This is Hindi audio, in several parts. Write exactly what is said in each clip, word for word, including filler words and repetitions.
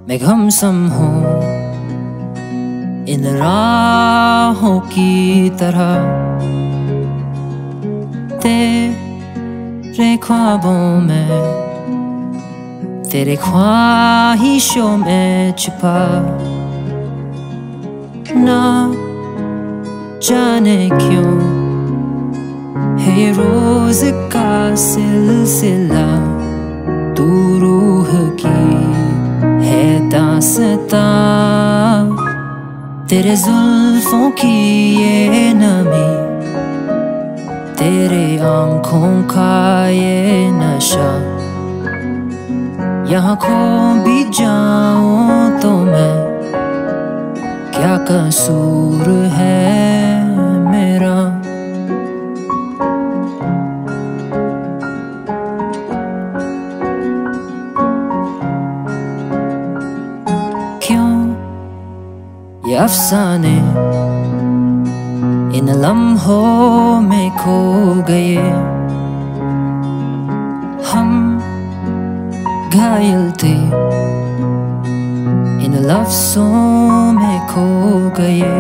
मैं गमसम हूँ इन राहों की तरह, तेरे ख्वाबों में, तेरे ख्वाहिशों में छिपा, ना जाने क्यों है रोज का सिलसिला, तू रूह की है दास्तां, तेरे जुल्फों की ये नमी, तेरे आंखों का ये नशा, यहाँ खो भी जाऊं तो मैं, क्या कसूर है मेरा। क्यों ये अफसाने इन लम्हों में खो गए, हम घायल थे इन लफ्ज़ों में खो गए,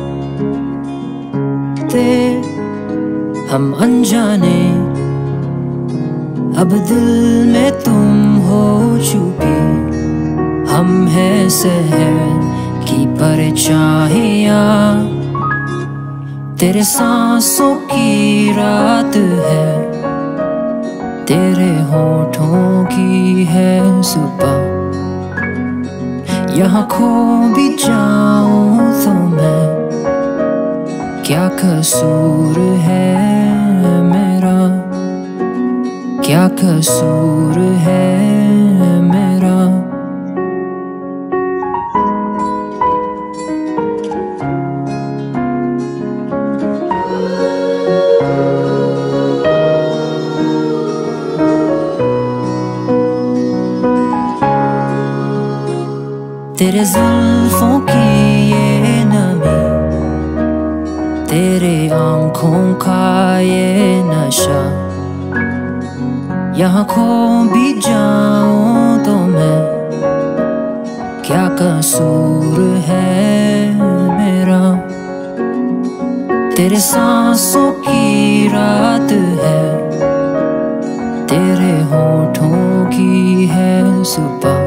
थे हम अनजाने, अब दिल में तुम हो चुकी, हम हैं शहर की परछाइयाँ, तेरे सांसों की रात है, तेरे होठों की है सुबह, यहाँ खो भी जाऊं तो मैं, क्या कसूर है मेरा, क्या कसूर है मेरा। तेरे जुल्फों की ये नमी, तेरे आंखों का ये नशा, यहाँ खो भी जाऊं तो मैं, क्या कसूर है मेरा, तेरे सांसों की रात है, तेरे होठों की है सुबह,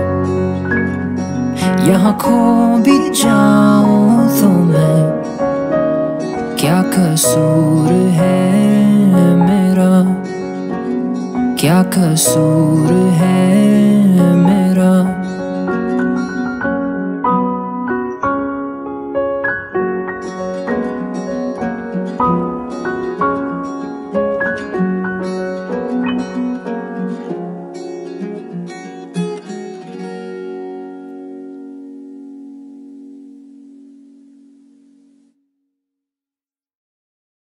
यहाँ खो भी जाऊं तो मैं, क्या कसूर है मेरा, क्या कसूर है मेरा।